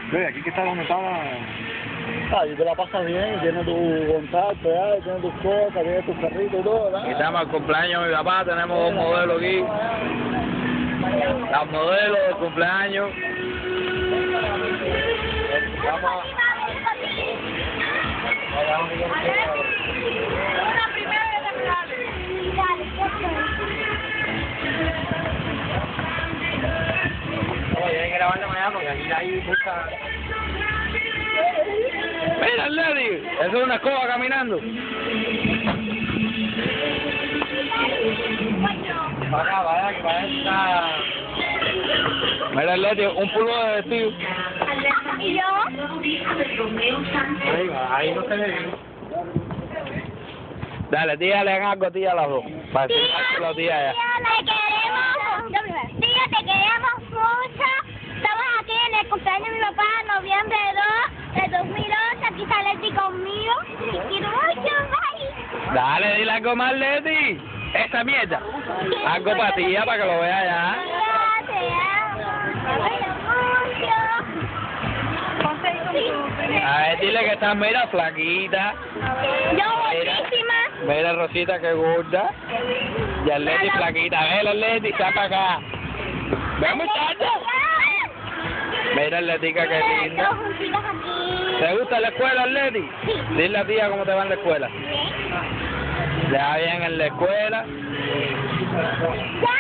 Ve, aquí que está donde está la... Ah, y te la pasas bien, tienes tu contacto, ya, tienes tus cosas, tienes tus carritos y todo, ¿verdad? Y estamos al cumpleaños de mi papá, tenemos dos modelos aquí. Las modelos del cumpleaños. Vamos a... Una primera vez de Tienen que grabarlo mañana porque aquí hay mucha... Mira, Lady, eso es una escoba caminando. Para que para esta... Mira, Lady, un pulvo de vestido. ¿Y yo? Ahí no se ve bien. Dale, dígale algo a tía a las dos. Para decirle a tía ya. Te queremos. Tía, te queremos mucho. Estamos aquí en el cumpleaños de mi papá, noviembre 2 de 2008. Aquí está Leti conmigo. Te quiero mucho, bye. Dale, dile algo más, Leti. Esa mierda. Algo para tía, para que lo vea ya. Te amo. Te quiero mucho. A ver, dile que estás, mira, flaquita. Yo guapísima. Mira, Rosita, que gorda. Y el Leti flaquita. Ve, el Leti, está para acá. Ve, muchacha. Mira, Letica, qué linda. ¿Te gusta la escuela, Leti? Sí. Dile a tía cómo te va en la escuela. Bien. Le va bien en la escuela. Ya.